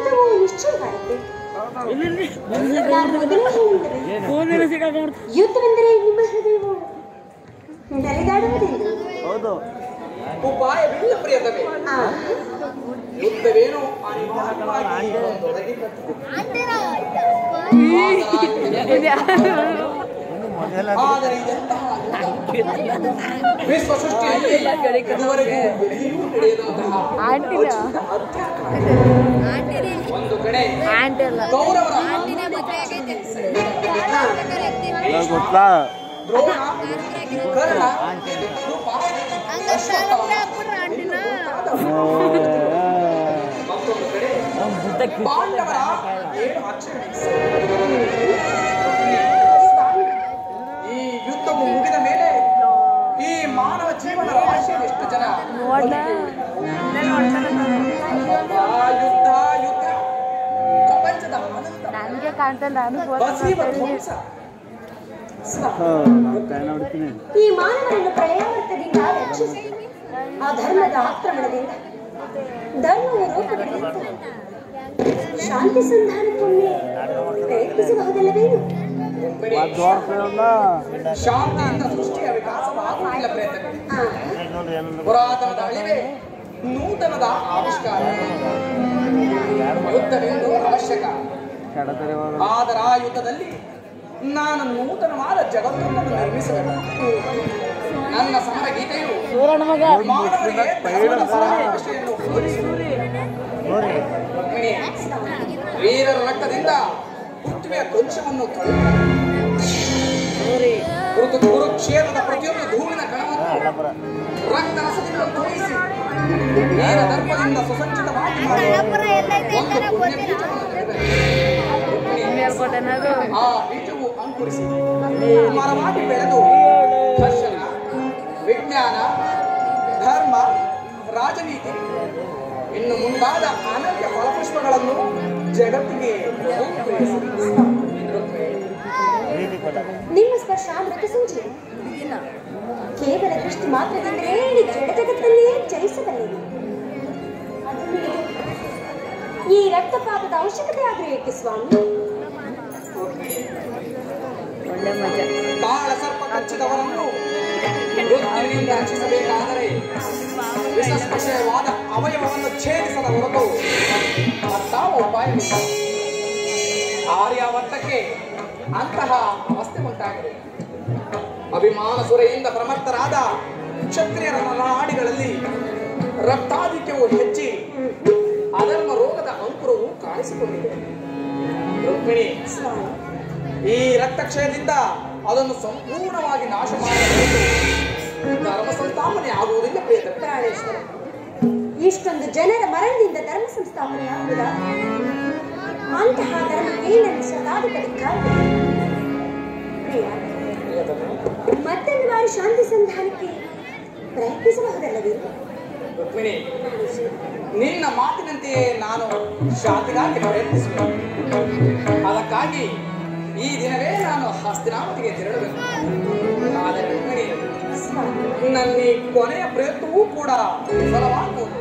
ಯುದ್ಧವು ನಿಶ್ಚಯವಾಯಿತು. ಯುದ್ಧವೆಂದರೆ ನಿಮ್ಮ ಹೃದಯವು ನಲಿದಾಡುವುದೆಂದು. ಹೌದು. ಉಪಾಯವಿಲ್ಲ ಪ್ರಿಯತಮೆ. ಯುದ್ಧವೇನು ಆದರೆ ವಿಶ್ವ ಸೃಷ್ಟಿಯಲ್ಲಿ ಇದುವರೆಗೂ ಒಂದು ಕಡೆ ಕೌರವರ ದ್ರೋಣ ಕರ್ಣ ಮತ್ತೊಂದು ಕಡೆ ಪಾಂಡವರ 7 ಅಕ್ಷರ. ಈ ಯುದ್ಧವು ಮುಗಿದ ಮೇಲೆ ಈ ಮಾನವ ಜೀವನ ರಾಶಿಯ ಎಷ್ಟು ಜನ ಯುದ್ಧ ಯುದ್ಧ ಪ್ರಪಂಚದ ಈ ಮಾನವರನ್ನು ಪ್ರಳಯಾವರ್ತದಿಂದ ರಕ್ಷಿಸಿ ಅಧರ್ಮದ ಆಕ್ರಮಣದಿಂದ ಧರ್ಮವು ರೂಪುಗೊಂಡಿತು. ಶಾಂತಿ ಸಂಧಾನಕ್ಕೊಮ್ಮೆ ಪ್ರಯತ್ನಿಸಬಹುದಲ್ಲವೇನು? ಶಾಂತಿಯಿಂದ ಸೃಷ್ಟಿಯ ವಿಕಾಸವಾಗುವುದಿಲ್ಲ ಪ್ರಯತ್ನ. ಪುರಾತನದ ಅಳಿವೆ ನೂತನದ ಆವಿಷ್ಕಾರ. ಯುದ್ಧವೆಂದು ಅವಶ್ಯಕ. ಆದರೆ ಆ ಯುದ್ಧದಲ್ಲಿ ನಾನು ನೂತನವಾದ ಜಗತ್ತನ್ನು ನಿರ್ಮಿಸಬೇಕು. ನನ್ನ ಸಮರ ಗೀತೆಯು ಮಾನವರಿಗೆ ವೀರರ ರಕ್ತದಿಂದ ಪೃಥ್ವಿಯ ಕೊಂಚವನ್ನು ಕುರುಕ್ಷೇತ್ರದ ಪ್ರತಿಯೊಂದು ಧೂಳಿನ ಕಣವನ್ನು ರಕ್ತರಸದಿಂದ ತೋರಿಸಿ ವೀರ ದರ್ಪದಿಂದ ಸುಸಜ್ಜಿತವಾಗಿ ಆ ಬೀಜವು ಅಂಕುರಿಸಿ ಮರವಾಗಿ ಬೆಳೆದು ದರ್ಶನ, ವಿಜ್ಞಾನ, ಧರ್ಮ, ರಾಜನೀತಿ ಇನ್ನು ಮುಂದಾದ ಅನನ್ಯ ಫಲಪುಷ್ಪಗಳನ್ನು ಜಗತ್ತಿಗೆ ನಿಮ್ಮ ಸ್ಪರ್ಶ ಮೃತ ಸಂಜೀವಿ. ಕೇವಲ ದೃಷ್ಟಿ ಮಾತ್ರದಿಂದಲೇ ಜಡ ಜಗತ್ತನ್ನೇ ಜಯಿಸಬಲ್ಲದು. ಈ ರಕ್ತಪಾತದ ಅವಶ್ಯಕತೆ ಆದ್ರೆ ಏಕೆ ಸ್ವಾಮಿ? ಕಾಳ ಸರ್ಪ ಕಚ್ಚಿದವರನ್ನು ಮೃತ್ಯುವಿನಿಂದ ರಕ್ಷಿಸಬೇಕಾದರೆ ವಿಷಸ್ಪರ್ಶವಾದ ಅವಯವವನ್ನು ಛೇದಿಸದ ಹೊರತು ಮತ್ತಾವ ಉಪಾಯವಿಲ್ಲ. ಆರ್ಯಾವರ್ತಕ್ಕೆ ಅಂತಹ ಅವಸ್ಥೆ ಉಂಟಾಗಿದೆ. ಅಭಿಮಾನ ಸುರೆಯಿಂದ ಪ್ರಮತ್ತರಾದ ಕ್ಷತ್ರಿಯರ ನಾಡಿಗಳಲ್ಲಿ ರಕ್ತಾಧಿಕ್ಯವು ಹೆಚ್ಚಿ ಅಧರ್ಮ ರೋಗದ ಅಂಕುರವು ಕಾಣಿಸಿಕೊಂಡಿದೆ. ರುಕ್ಮಿಣಿ, ಈ ರಕ್ತಕ್ಷಯದಿಂದ ಅದನ್ನು ಸಂಪೂರ್ಣವಾಗಿ ನಾಶ ಮಾಡಬೇಕು. ಧರ್ಮ ಸಂಸ್ಥಾಪನೆ ಆಗುವುದಿಲ್ಲ ಪ್ರಾಣೇಶ್ವರ. ಇಷ್ಟೊಂದು ಜನರ ಮರಣದಿಂದ ಧರ್ಮ ಸಂಸ್ಥಾಪನೆ ಆಗುವುದಾ? ಅಂತಹ ಧರ್ಮಕ್ಕೆ ನನ್ನ ಶತಾಧಿಪತಿ ಮತ್ತೊಂದು ಬಾರಿ ಶಾಂತಿ ಸಂಧಾನಕ್ಕೆ ಪ್ರಯತ್ನಿಸಬಹುದಲ್ಲವೇ? ರುಕ್ಮಿಣಿ, ನಿನ್ನ ಮಾತಿನಂತೆಯೇ ನಾನು ಶಾಂತಿಗಾಗಿ ಪ್ರಯತ್ನಿಸುತ್ತೇನೆ. ಅದಕ್ಕಾಗಿ ಈ ದಿನವೇ ನಾನು ಹಸ್ತಿನಾವತಿಗೆ ತೆರಳಬೇಕು. ಆದರೆ ರುಕ್ಮಿಣಿ, ನನ್ನ ಈ ಕೊನೆಯ ಪ್ರಯತ್ನವೂ ಕೂಡ ವಿಫಲವಾಗುವುದು.